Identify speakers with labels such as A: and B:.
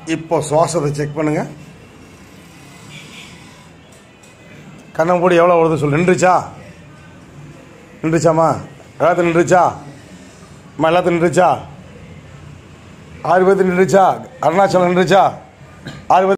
A: இப்போ சுவாசத்தை செக் பண்ணுங்க. கண்ணை மூடி எவ்வளோ வருது சொல்லு. நின்றுச்சாம்மா? எல்லாத்தையும் நின்றுச்சா? அம்மா எல்லாத்தையும் நின்றுச்சா? 6 பேர்த்து நின்றுச்சா? அருணாச்சலம் நின்றுச்சா? 6 பேர்